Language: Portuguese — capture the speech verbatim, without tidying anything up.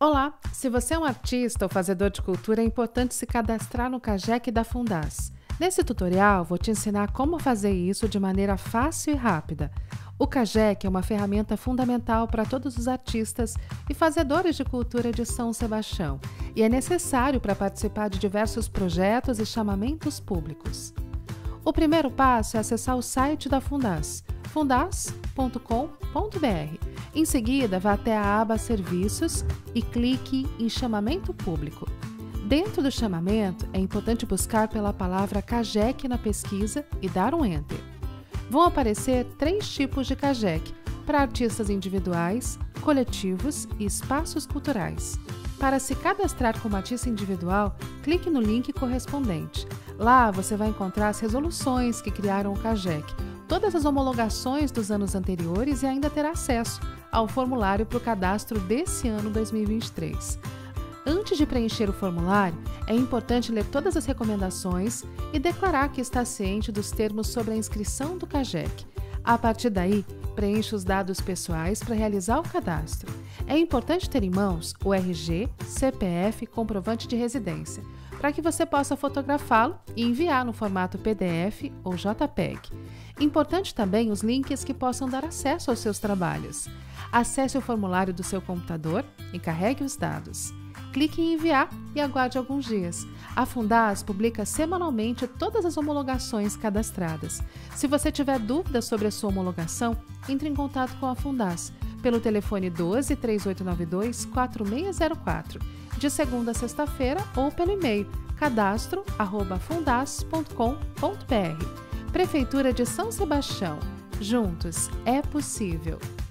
Olá! Se você é um artista ou fazedor de cultura, é importante se cadastrar no CAGEC da Fundas. Nesse tutorial, vou te ensinar como fazer isso de maneira fácil e rápida. O CAGEC é uma ferramenta fundamental para todos os artistas e fazedores de cultura de São Sebastião e é necessário para participar de diversos projetos e chamamentos públicos. O primeiro passo é acessar o site da Fundas, fundas ponto com ponto br. Em seguida, vá até a aba Serviços e clique em Chamamento Público. Dentro do chamamento, é importante buscar pela palavra CAGEC na pesquisa e dar um Enter. Vão aparecer três tipos de CAGEC, para artistas individuais, coletivos e espaços culturais. Para se cadastrar como artista individual, clique no link correspondente. Lá você vai encontrar as resoluções que criaram o CAGEC, todas as homologações dos anos anteriores e ainda terá acesso ao formulário para o cadastro desse ano dois mil e vinte e três. Antes de preencher o formulário, é importante ler todas as recomendações e declarar que está ciente dos termos sobre a inscrição do CAGEC. A partir daí, preencha os dados pessoais para realizar o cadastro. É importante ter em mãos o R G, C P F e comprovante de residência, para que você possa fotografá-lo e enviar no formato P D F ou JPEG. Importante também os links que possam dar acesso aos seus trabalhos. Acesse o formulário do seu computador e carregue os dados. Clique em enviar e aguarde alguns dias. A Fundas publica semanalmente todas as homologações cadastradas. Se você tiver dúvidas sobre a sua homologação, entre em contato com a Fundas pelo telefone doze, três oito nove dois, quatro seis zero quatro, de segunda a sexta-feira, ou pelo e-mail cadastro arroba fundas ponto com ponto br. Prefeitura de São Sebastião. Juntos é possível!